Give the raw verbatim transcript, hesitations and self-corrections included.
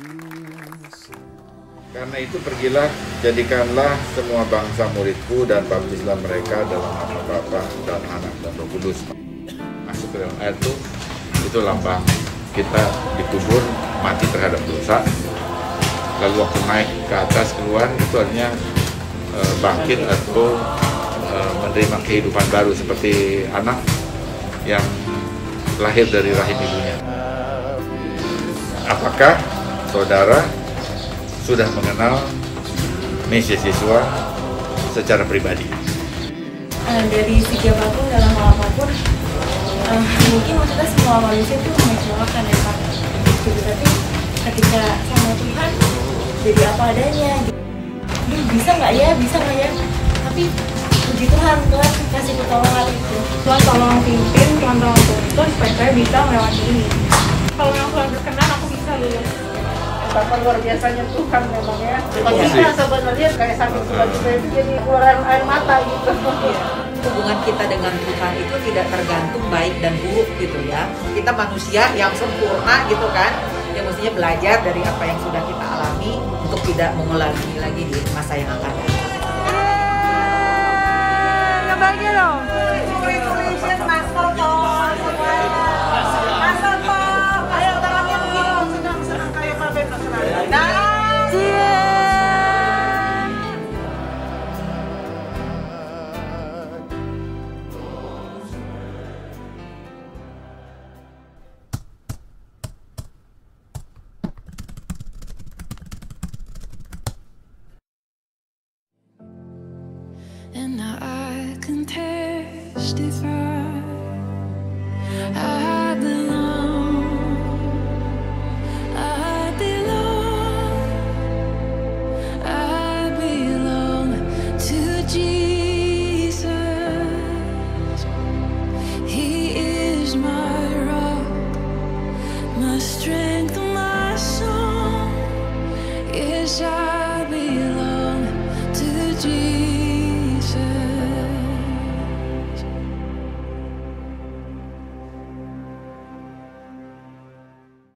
Karena itu pergilah, jadikanlah semua bangsa muridku dan baptislah mereka dalam nama Bapa dan Anak dan Roh Kudus. Masuk ke dalam air itu, itu lambang kita dikubur mati terhadap dosa. Lalu waktu naik ke atas keluar itu artinya e, bangkit atau e, menerima kehidupan baru seperti anak yang lahir dari rahim ibunya. Apakah saudara sudah mengenal Mesias Yesua secara pribadi? Uh, dari segi apapun, dalam hal apapun, uh, mungkin maksudnya semua manusia itu mengecewakan ya Pak. Gitu, tapi ketika sama Tuhan jadi apa adanya. Duh, bisa nggak ya, bisa nggak ya? Tapi puji Tuhan, Tuhan kasih pertolongan itu. Tuhan tolong pimpin, Tuhan tolong tuntun supaya saya bisa melewati ini. Kalau yang Tuhan berkenan, aku bisa lulus. Betapa luar biasanya Tuhan memang ya. Kita sebenarnya kayak sakit suka kita itu jadi keluaran air mata gitu. Hubungan kita dengan Tuhan itu tidak tergantung baik dan buruk gitu ya. Kita manusia yang sempurna gitu kan, yang mestinya belajar dari apa yang sudah kita alami untuk tidak mengulangi lagi di masa yang akan datang. Yang bahagia dong. Congratulations, Master Paul. Master Paul. Ayo tangannya begini, senang-senang kayak Pak Ben. Nah. And now I can testify.